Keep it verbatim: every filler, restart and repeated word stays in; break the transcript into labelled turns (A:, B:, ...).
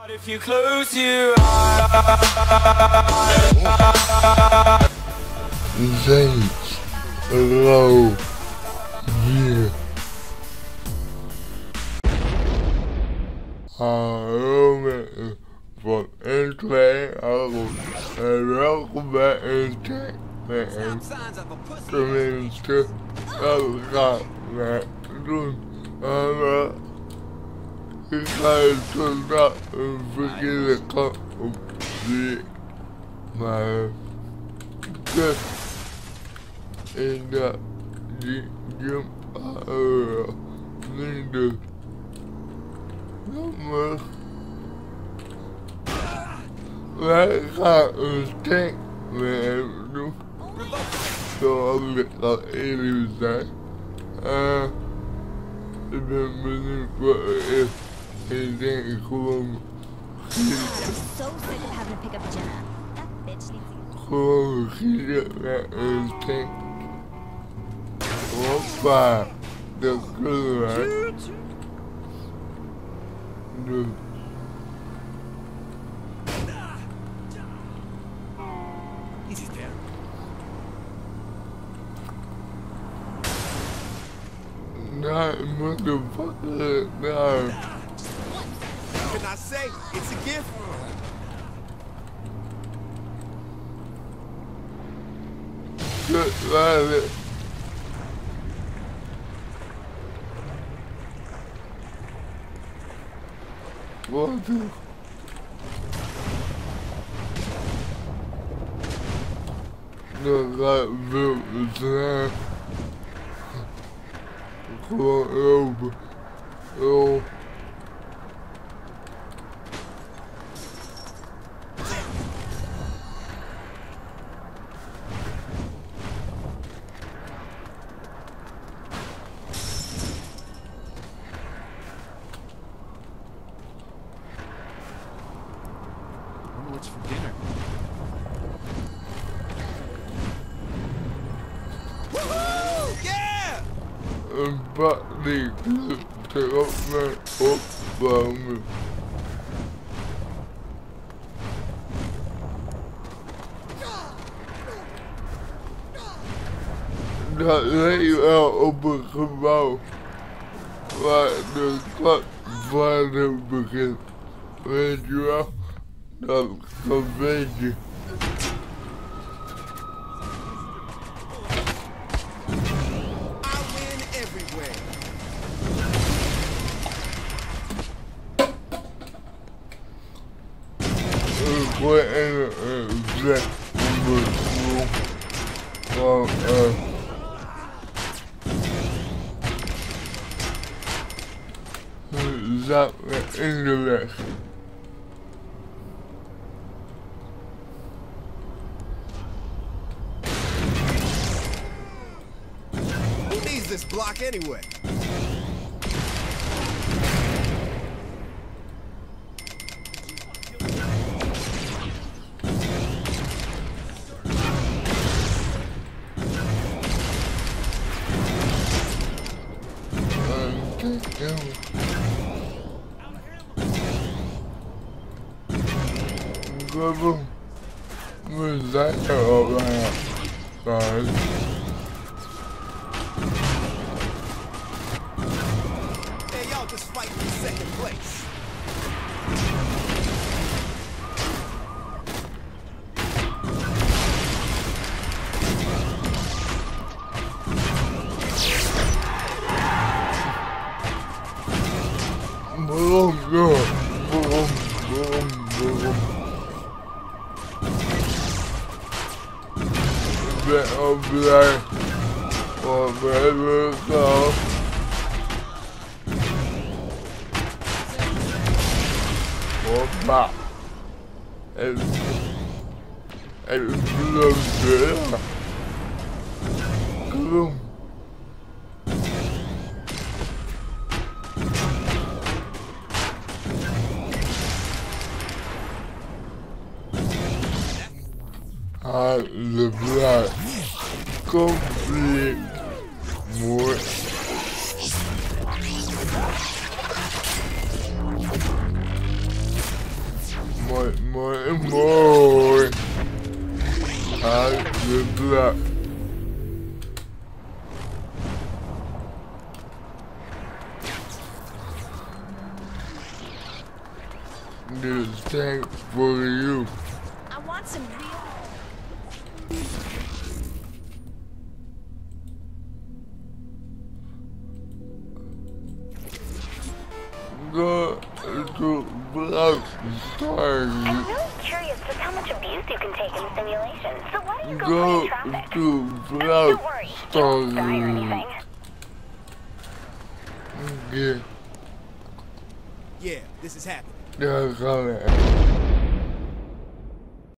A: If you close your eyes,
B: Saints, hello, yeah. Hello, from England, and welcome back in Tech, man. Coming to Elcott, man. And, you guys should not forget to come complete my just in the gym area. Need to number like I was think man. So I'll get the eighties that. Uh, I've been really for it. He didn't come.
C: I'm so sick of having to pick up Jenna. That bitch needs you.
B: Come, he did that and think. What by the good, right? The
A: easy there.
B: That motherfucker, no.
A: What can I say? It's a gift.
B: Just like it. What the? Look like built the time. Come over. Oh.
A: What's for dinner? Woohoo! Yeah!
B: But they take up my up from me. That lay out over the mouth. Like the cut father because when you are not convention. What in the exact room? Well, uh, that English.
A: Who needs this block anyway?
B: Global was that all right, guys?
A: Hey, y'all just fighting for second place.
B: Boom, boom, boom, boom, boom. Bit of black, or whatever it's called. Or pop. It's, it's blue there. Boom. Uh, the black complete more more and more. I the black. This tank for you.
C: I want some real.
B: Go to black star.
D: I'm really curious just how much abuse you can take in the simulation. So why don't you go,
B: Go
D: play in traffic?
B: to
D: Don't
B: black
D: worry, you won't die or anything.
B: Yeah,
A: Yeah, this is happening.
B: they're coming.